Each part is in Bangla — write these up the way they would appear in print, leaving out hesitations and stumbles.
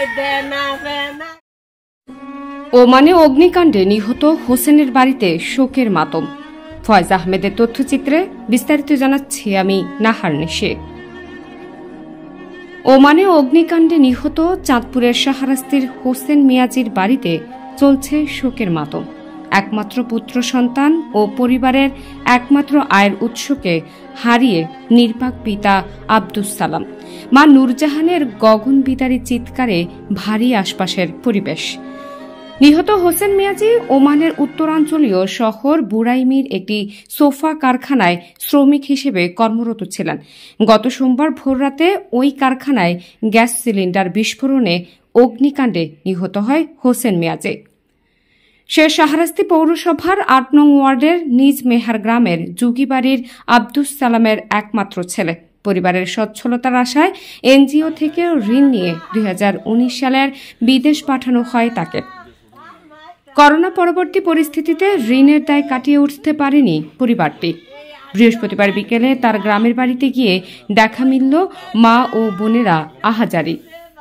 ওমানে অগ্নিকাণ্ডে নিহত হোসেনের বাড়িতে শোকের মাতম। ফয়েজ আহমেদের তথ্যচিত্রে বিস্তারিত জানাচ্ছি আমি নাহার নিশে। ওমানে অগ্নিকাণ্ডে নিহত চাঁদপুরের শাহরাস্তির হোসেন মিয়াজির বাড়িতে চলছে শোকের মাতম। একমাত্র পুত্র সন্তান ও পরিবারের একমাত্র আয়ের উৎসকে হারিয়ে নির্বাক পিতা আব্দুস সালাম, মা নূরজাহানের গগনবিদারী চিৎকারে ভারী আশপাশের পরিবেশ। নিহত হোসেন মিয়াজি ওমানের উত্তরাঞ্চলীয় শহর বুরাইমির একটি সোফা কারখানায় শ্রমিক হিসেবে কর্মরত ছিলেন। গত সোমবার ভোররাতে ওই কারখানায় গ্যাস সিলিন্ডার বিস্ফোরণে অগ্নিকাণ্ডে নিহত হয় হোসেন মিয়াজি। সে শাহরাস্তি পৌরসভার ৮ নং ওয়ার্ডের নিজ মেহার গ্রামের যুগিবাড়ির আব্দুস সালামের একমাত্র ছেলে। পরিবারের সচ্ছলতার আশায় এনজিও থেকে ঋণ নিয়ে ২০১৯ সালের বিদেশ পাঠানো হয় তাকে। করোনা পরবর্তী পরিস্থিতিতে ঋণের দায় কাটিয়ে উঠতে পারেনি পরিবারটি। বৃহস্পতিবার বিকেলে তার গ্রামের বাড়িতে গিয়ে দেখা মিলল মা ও বোনেরা আহাজারি।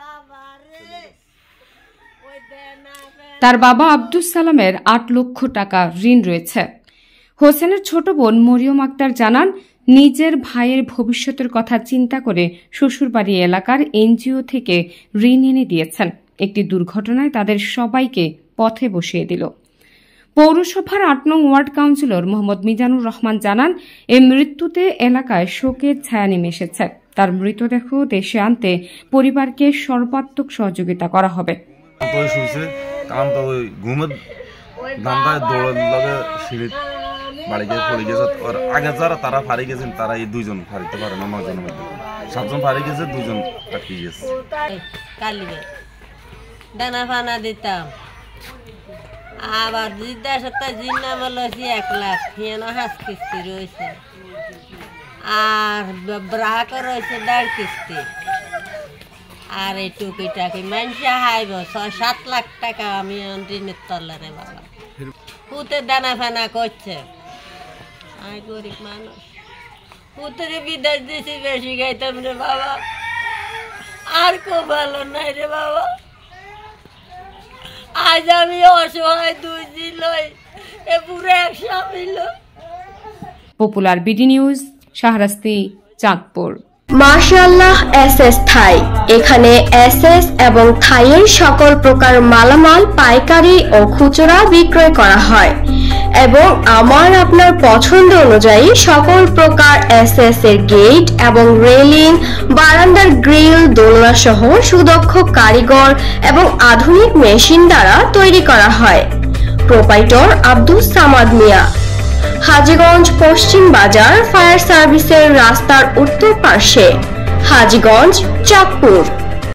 তার বাবা আব্দুস সালামের ৮ লক্ষ টাকা ঋণ রয়েছে। হোসেনের ছোট বোন মরিয়ম আক্তার জানান, নিজের ভাইয়ের ভবিষ্যতের কথা চিন্তা করে শ্বশুরবাড়ি এলাকার এনজিও থেকে ঋণ এনে দিয়েছেন। একটি দুর্ঘটনায় তাদের সবাইকে পথে বসিয়ে দিল। পৌরসভার ৮ নং ওয়ার্ড কাউন্সিলর মোহাম্মদ মিজানুর রহমান জানান, এই মৃত্যুতে এলাকায় শোকের ছায়া নেমে এসেছে। তার মৃতদেহ দেশে আনতে পরিবারকে সর্বাত্মক সহযোগিতা করা হবে। আগে যারা তারা ফারি গেছেন তারা এই 2 জন ফারিতে পারে না, 9 জনের মধ্যে 7 জন ফারি গেছে, 2 জন আটকে গেছে। দানা ফানা দিতাম, আবার জিদ্দা সপ্তাহ জিন নাম লছি 1 লাখ, হিয়ানো হাস কিস্তি রয়েছে, আর ব্রাহক রয়েছে 1.5 কিস্তি, আর এই টুকি টাকি মানুষে হাইব 6-7 লাখ টাকা আমি ঋণের তল্লারে বাবা। পুতে দানা ফানা করছে, আমি গরিব মানুষ, পুতরে বিদেশ দিছি বেশি খাইতাম রে বাবা, আর খুব ভালো নাই রে বাবা। আজ আমি অসহায় 2 দিল এ পুরো 100 মিল। Popular BD News, Shahrasti, Chandpur. মাশাআল্লাহ এসএস থাই। এখানে এসএস এবং থাইয়ের সকল প্রকার মালামাল পাইকারি ও খুচরা বিক্রয় করা হয় এবং আমার আপনার পছন্দ অনুযায়ী সকল প্রকার এসএস এর গেট এবং রেলিং, বারান্দার গ্রিল, দোলনা সহ সুদক্ষ কারিগর এবং আধুনিক মেশিন দ্বারা তৈরি করা হয়। প্রোপাইটর আব্দুস সামাদ মিয়া, হাজীগঞ্জ পশ্চিম বাজার ফায়ার সার্ভিসের রাস্তার উত্তর পার্শ্বে, হাজীগঞ্জ, চাঁদপুর।